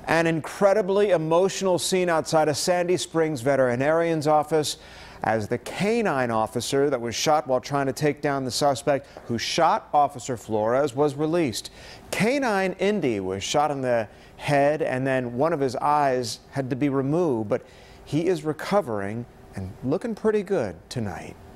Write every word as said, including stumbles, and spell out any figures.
An incredibly emotional scene outside a Sandy Springs veterinarian's office as the K nine officer that was shot while trying to take down the suspect who shot Officer Flores was released. K nine Indy was shot in the head and then one of his eyes had to be removed, but he is recovering and looking pretty good tonight.